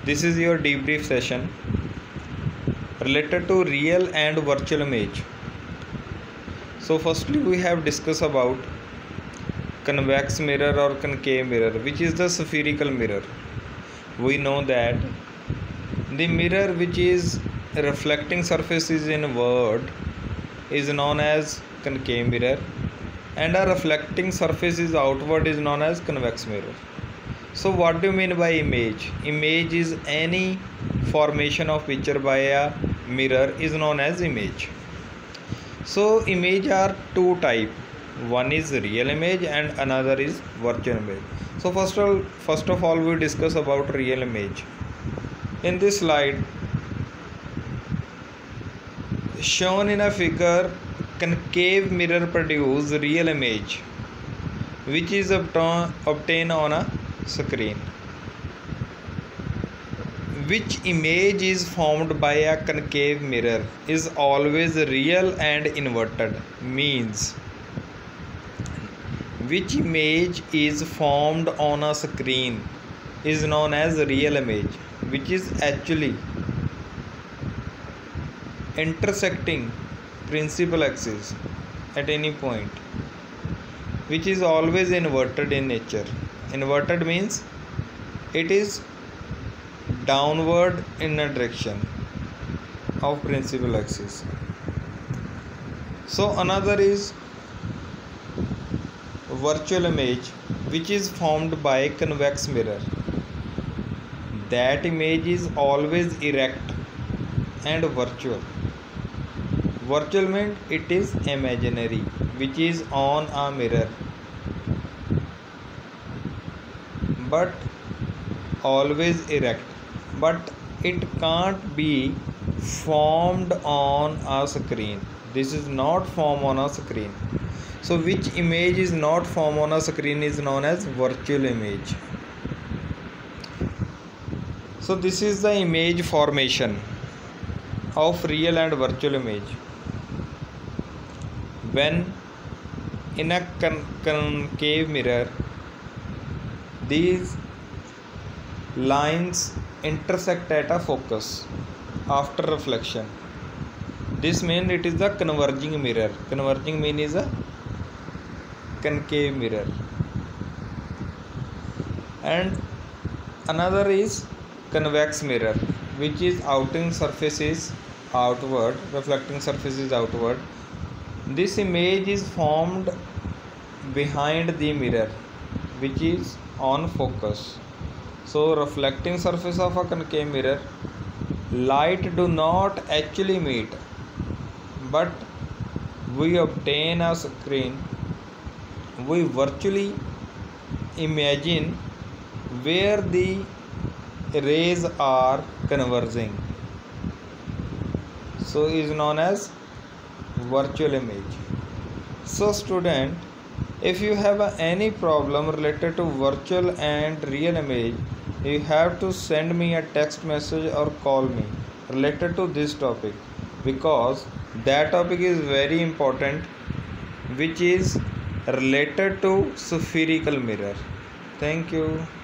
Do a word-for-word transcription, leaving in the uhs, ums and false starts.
This is your debrief session related to real and virtual image. So firstly we have discussed about convex mirror or concave mirror, which is the spherical mirror. We know that the mirror which is reflecting surface is inward is known as concave mirror, and a reflecting surface is outward is known as convex mirror. So what do you mean by image? Image is any formation of picture by a mirror is known as image. So image are two type. One is real image and another is virtual image. So first of all, first of all we discuss about real image. In this slide shown in a figure, concave mirror produce real image which is obtained on a screen. Which image is formed by a concave mirror is always real and inverted. Means which image is formed on a screen is known as real image, which is actually intersecting principal axis at any point, which is always inverted in nature. Inverted means it is downward in a direction of principal axis. So another is virtual image, which is formed by convex mirror. That image is always erect and virtual. Virtual means it is imaginary, which is on a mirror, but always erect, but it can't be formed on a screen. This is not formed on a screen. So which image is not formed on a screen is known as virtual image. So this is the image formation of real and virtual image. When in a con concave mirror, these lines intersect at a focus after reflection. This means it is a converging mirror. Converging mean is a concave mirror. And another is convex mirror, which is outing surface is outward, reflecting surface is outward. This image is formed behind the mirror, which is on focus. So reflecting surface of a concave mirror, light do not actually meet, but we obtain a screen. We virtually imagine where the rays are converging. So is known as virtual image. So student, if you have any problem related to virtual and real image, you have to send me a text message or call me related to this topic, because that topic is very important, which is related to spherical mirror. Thank you.